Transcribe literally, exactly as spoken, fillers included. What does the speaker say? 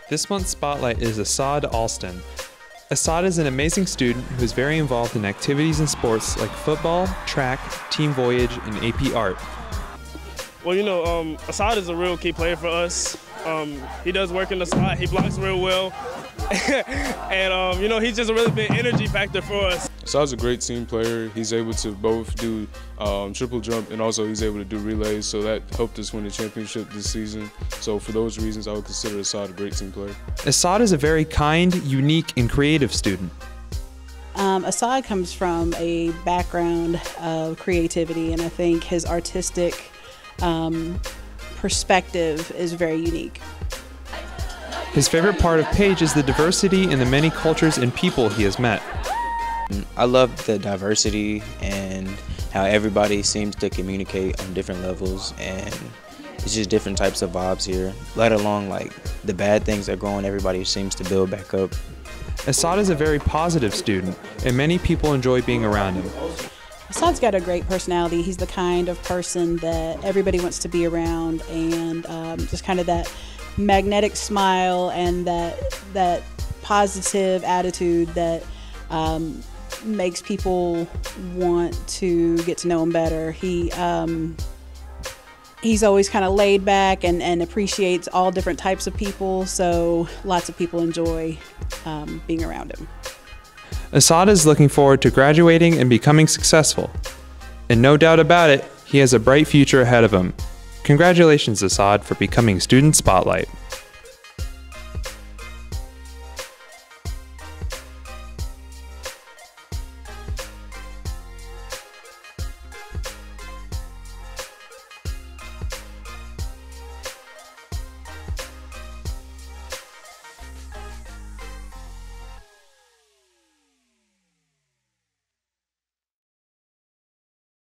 This month's spotlight is Assad Alston. Assad is an amazing student who is very involved in activities and sports like football, track, team voyage, and A P art. Well, you know, um, Assad is a real key player for us. Um, he does work in the slot, he blocks real well, and um, you know, he's just a really big energy factor for us. Assad's a great team player. He's able to both do um, triple jump and also he's able to do relays, so that helped us win the championship this season. So for those reasons, I would consider Assad a great team player. Assad is a very kind, unique, and creative student. Um, Assad comes from a background of creativity, and I think his artistic um, perspective is very unique. His favorite part of Page is the diversity and the many cultures and people he has met. I love the diversity and how everybody seems to communicate on different levels, and it's just different types of vibes here. Let alone like the bad things that are going, everybody seems to build back up. Assad is a very positive student, and many people enjoy being around him. Assad's got a great personality. He's the kind of person that everybody wants to be around, and um, just kind of that magnetic smile and that that positive attitude that um, makes people want to get to know him better. He um, he's always kind of laid back and, and appreciates all different types of people, so lots of people enjoy um, being around him. Assad is looking forward to graduating and becoming successful. And no doubt about it, he has a bright future ahead of him. Congratulations, Assad, for becoming Student Spotlight.